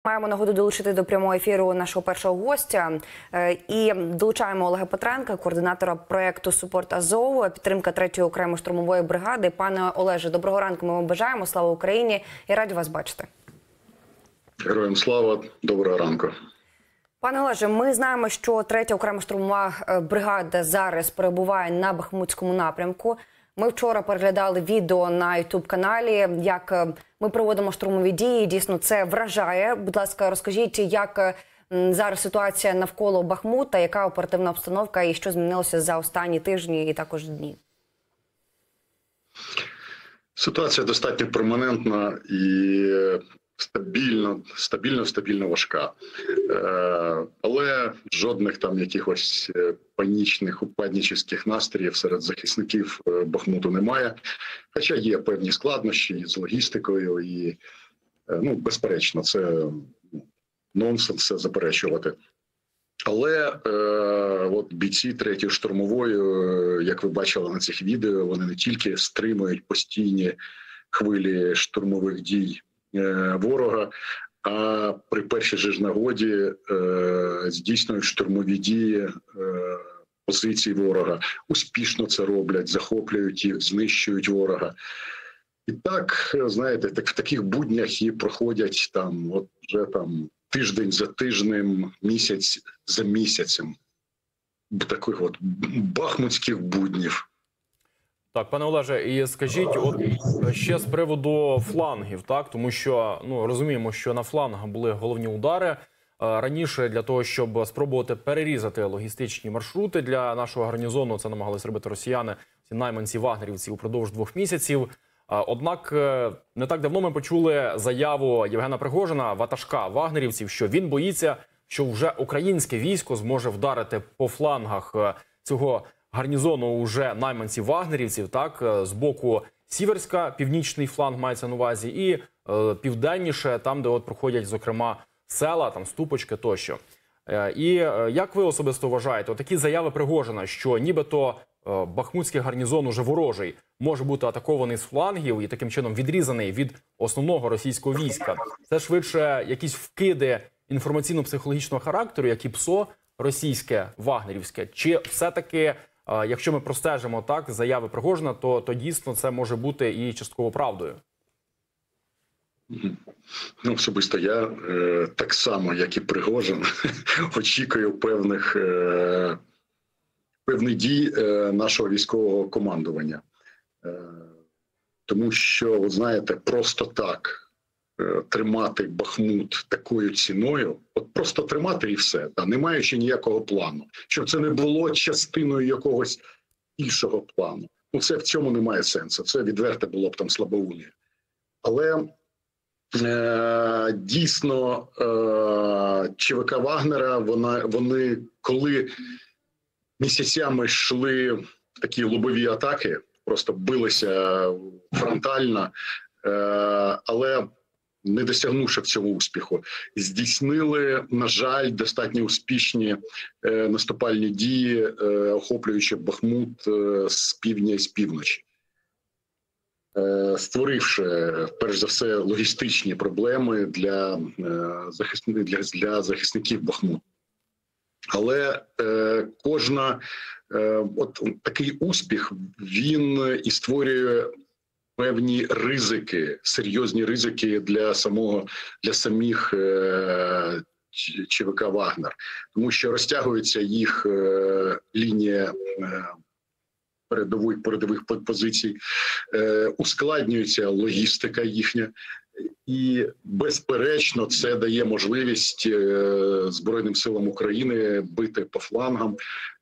Маємо нагоду долучити до прямого ефіру нашого першого гостя і долучаємо Олега Петренка, координатора проєкту «Супорт Азов», підтримка 3-ї окремої штурмової бригади. Пане Олеже, доброго ранку ми вам бажаємо, слава Україні і раді вас бачити. Героям слава, доброго ранку. Пане Олеже, ми знаємо, що 3-я окрема штурмова бригада зараз перебуває на Бахмутському напрямку. Ми вчора переглядали відео на YouTube-каналі, як ми проводимо штурмові дії. Дійсно, це вражає. Будь ласка, розкажіть, як зараз ситуація навколо Бахмута, яка оперативна обстановка і що змінилося за останні тижні і також дні? Ситуація достатньо перманентна і стабільно важка. Але жодних там якихось панічних, упаднических настроїв серед захисників Бахмуту немає. Хоча є певні складнощі з логістикою і, безперечно, це нонсенс це заперечувати. Але от бійці 3-ї штурмової, як ви бачили на цих відео, вони не тільки стримують постійні хвилі штурмових дій ворога, а при першій же нагоді здійснюють штурмові дії позицій ворога. Успішно це роблять, захоплюють їх, знищують ворога. І так, знаєте, так в таких буднях і проходять вже тиждень за тижнем, місяць за місяцем. Таких от бахмутських буднів. Так, пане Олеже, і скажіть, ще з приводу флангів, так? Тому що, розуміємо, що на флангах були головні удари. Раніше для того, щоб спробувати перерізати логістичні маршрути для нашого гарнізону, це намагалися робити росіяни, ці найманці-вагнерівці упродовж 2 місяців. Однак не так давно ми почули заяву Євгена Пригожина, ватажка вагнерівців, що він боїться, що вже українське військо зможе вдарити по флангах цього гарнізону уже найманців-вагнерівців, так, з боку Сіверська, північний фланг мається на увазі, і південніше, там, де от проходять, зокрема, села, там, Ступочки тощо. І як ви особисто вважаєте, такі заяви Пригожина, що нібито бахмутський гарнізон уже ворожий може бути атакований з флангів і таким чином відрізаний від основного російського війська, це швидше якісь вкиди інформаційно-психологічного характеру, як і ПСО російське, вагнерівське, чи все-таки, якщо ми простежимо так заяви Пригожина, то дійсно це може бути і частково правдою? Особисто я так само, як і Пригожин, очікую певних дій нашого військового командування. Тому що, ви знаєте, просто так тримати Бахмут такою ціною, от просто тримати і все, не маючи ніякого плану, щоб це не було частиною якогось іншого плану. Це в цьому немає сенсу, це відверте було б там слабоумие. Але дійсно ЧВК Вагнера, вони коли місяцями йшли в такі лобові атаки, просто билися фронтально, але не досягнувши в цьому успіху, здійснили, на жаль, достатньо успішні наступальні дії, охоплюючи Бахмут з півдня і з півночі, створивши, перш за все, логістичні проблеми для захисників Бахмуту. Але такий успіх, він і створює певні ризики, серйозні ризики для самих ЧВК «Вагнер». Тому що розтягується їх лінія передових позицій, ускладнюється логістика їхня. І, безперечно, це дає можливість Збройним силам України бити по флангам.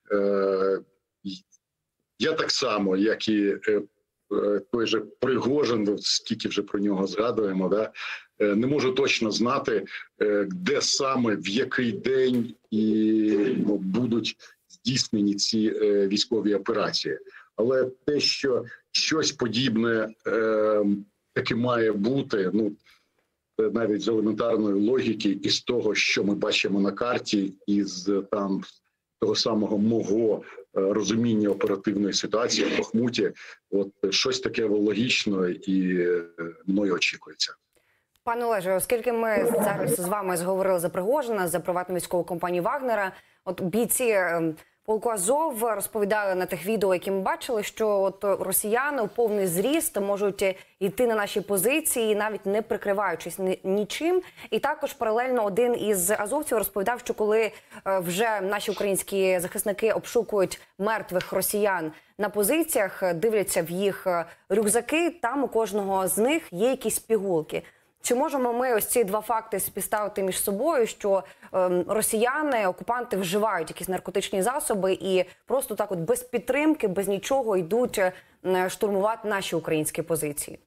Я так само, як і той же Пригожин, скільки вже про нього згадуємо, не можу точно знати, де саме, в який день будуть здійснені ці військові операції. Але те, що щось подібне таки має бути, навіть з елементарної логіки, із того, що ми бачимо на карті, із того самого мого розуміння оперативної ситуації в Бахмуті, щось таке логічно і мною очікується. Пане Олеже, оскільки ми зараз з вами зговорили за Пригожина, за приватну військову компанію Вагнера, от бійці полку Азов розповідали на тих відео, які ми бачили, що от росіяни у повний зріст можуть йти на наші позиції, навіть не прикриваючись нічим. І також паралельно один із азовців розповідав, що коли вже наші українські захисники обшукують мертвих росіян на позиціях, дивляться в їх рюкзаки, там у кожного з них є якісь пігулки. Чи можемо ми ось ці два факти співставити між собою, що росіяни, окупанти вживають якісь наркотичні засоби і просто так от без підтримки, без нічого йдуть штурмувати наші українські позиції?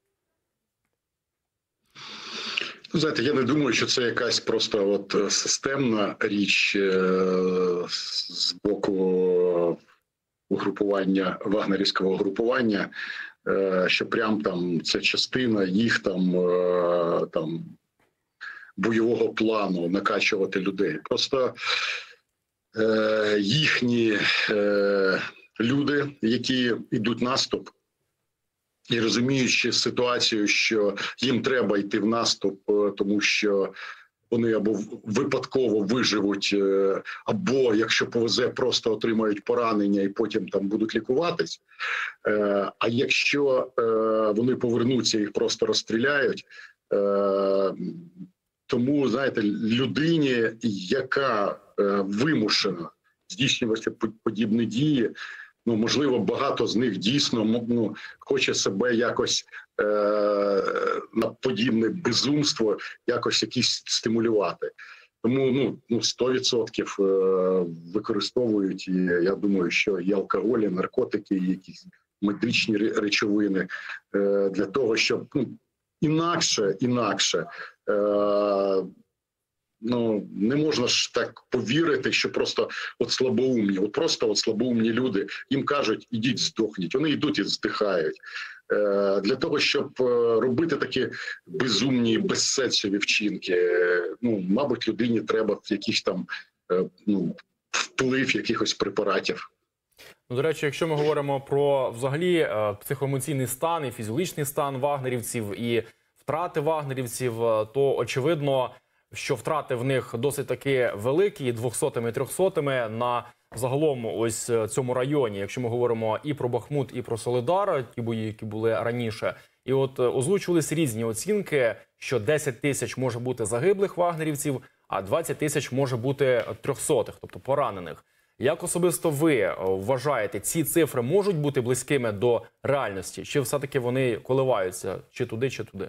Знаєте, я не думаю, що це якась просто от системна річ з боку угрупування, вагнерівського групування, що прям там це частина їх там бойового плану накачувати людей. Просто їхні люди, які йдуть в наступ, і розуміючи ситуацію, що їм треба йти в наступ, тому що вони або випадково виживуть, або, якщо повезе, просто отримають поранення і потім там будуть лікуватись. А якщо вони повернуться, їх просто розстріляють. Тому, знаєте, людині, яка вимушена здійснювати подібні дії, ну, можливо, багато з них дійсно хоче себе якось на подібне безумство якось якісь стимулювати. Тому 100% використовують, і я думаю, що і алкоголь, і наркотики, і якісь медичні речовини для того, щоб інакше не можна ж так повірити, що просто слабоумні люди, їм кажуть, ідіть здохніть, вони йдуть і здихають. Для того, щоб робити такі безумні, безсенсові вчинки, мабуть, людині треба якийсь там вплив якихось препаратів. До речі, якщо ми говоримо про взагалі психоемоційний стан і фізіологічний стан вагнерівців і втрати вагнерівців, то очевидно, що втрати в них досить таки великі, 200-ми, 300-ми на загалом ось цьому районі, якщо ми говоримо і про Бахмут, і про Солидар, ті бої, які були раніше. І от озвучувались різні оцінки, що 10 тисяч може бути загиблих вагнерівців, а 20 тисяч може бути 300-х, тобто поранених. Як особисто ви вважаєте, ці цифри можуть бути близькими до реальності? Чи все-таки вони коливаються чи туди, чи туди?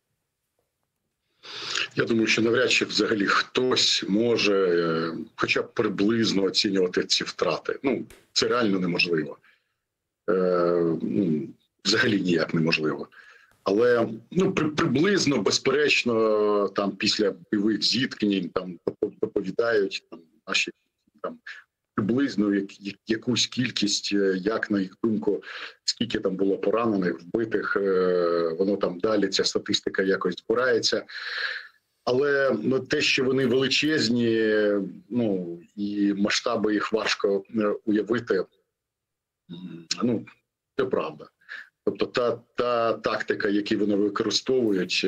Я думаю, що навряд чи взагалі хтось може хоча б приблизно оцінювати ці втрати. Це реально неможливо. Взагалі ніяк неможливо. Але приблизно, безперечно, там після бойових зіткнень там доповідають наші приблизно якусь кількість, як на їх думку, скільки там було поранених, вбитих, воно там далі, ця статистика якось збирається. Але те, що вони величезні, і масштаби їх важко уявити, це правда. Тобто та тактика, яку вони використовують,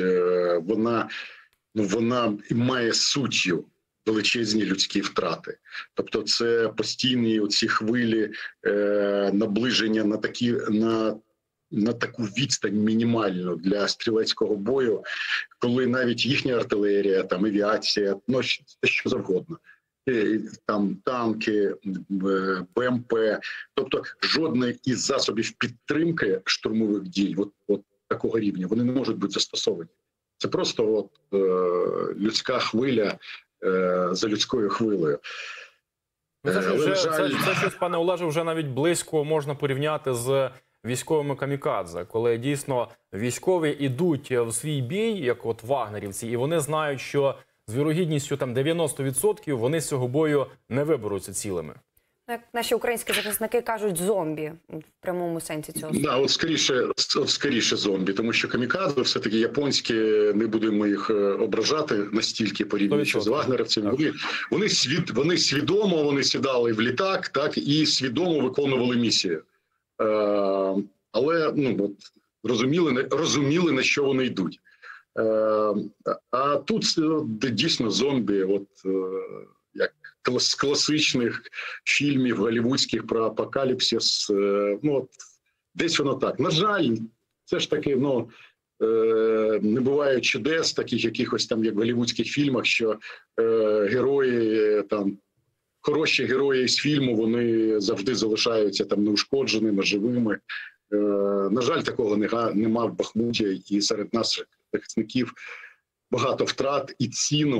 вона має суттю величезні людські втрати. Тобто це постійні оці хвилі наближення на таку відстань мінімальну для стрілецького бою, коли навіть їхня артилерія, там авіація, що завгодно, там танки, БМП, тобто жодний із засобів підтримки штурмових дій от такого рівня, вони не можуть бути застосовані. Це просто людська хвиля за людською хвилею. Це щось, пане Олеже, вже навіть близько можна порівняти з військовими камікадзе, коли дійсно військові йдуть в свій бій, як от вагнерівці, і вони знають, що з вірогідністю там 90% вони з цього бою не виберуться цілими. Як наші українські захисники кажуть, зомбі в прямому сенсі цього слова. Да, от скоріше зомбі, тому що камікадзе все-таки японські, не будемо їх ображати настільки порівнюючи з вагнерівцями. Вони свідомо, вони сідали в літак, так, і свідомо виконували місію. Але розуміли, на що вони йдуть. А тут дійсно зомбі, як з класичних фільмів голлівудських про апокаліпсис. Десь воно так. На жаль, це ж таки, не буває чудес, таких якихось там, як в голлівудських фільмах, що герої там, хороші герої з фільму, вони завжди залишаються там неушкодженими, живими. На жаль, такого нема в Бахмуті, і серед наших захисників багато втрат, і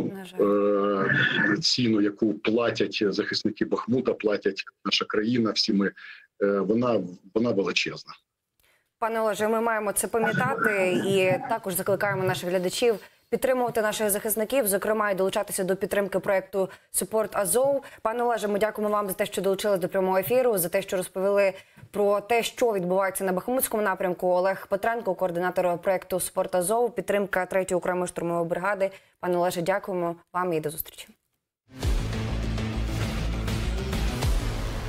ціну, яку платять захисники Бахмута, платять наша країна, всі ми, вона величезна. Пане Олеже, ми маємо це пам'ятати і також закликаємо наших глядачів підтримувати наших захисників, зокрема і долучатися до підтримки проєкту «Support Азов». Пане Олеже, ми дякуємо вам за те, що долучились до прямого ефіру, за те, що розповіли про те, що відбувається на Бахмутському напрямку. Олег Петренко, координатор проєкту «Support Азов», підтримка 3-ї окремої штурмової бригади. Пане Олеже, дякуємо вам і до зустрічі.